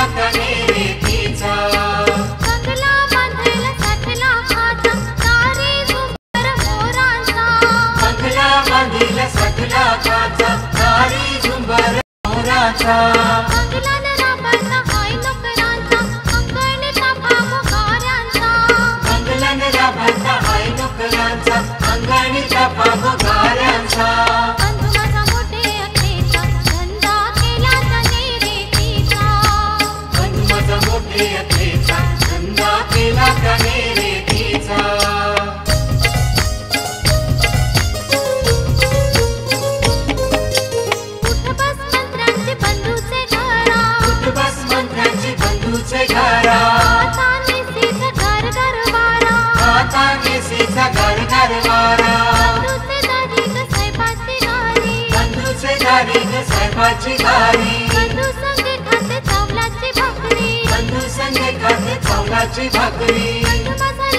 कनेरेतीचा बंगला बांधेल साठला खाचा तारी झुंबर मोरांचा बंगला बांधील सटला काचा तारी झुंबर मोराचा अंगलान राबाचा हाय नोकरांचा अंगणी तापा मोगाऱ्यांचा अंगलन राबाचा हाय नोकरांचा अंगणी तापा मोगाऱ्यांचा बंधू माझा मोठे अखेचा धंदा केला कनेरेतीचा बंधू माझा मोठे अखेचा धंदा केला कनेरेतीचा उठ बस मंत्र्यांचे बंधूचे घरा उठ बस मंत्र्यांची बंधूचे घरा आता निसीच घर घरवारा आता मेसीचा घर घरवारा बंधूचे दारी ग साहेबाची घरी बंधूचे दारी ग साहेबाची घरी बंधू संगे खाते चावलाची भाकरी बंधू संगे खाते चौलाची भाकरी बंधू माझा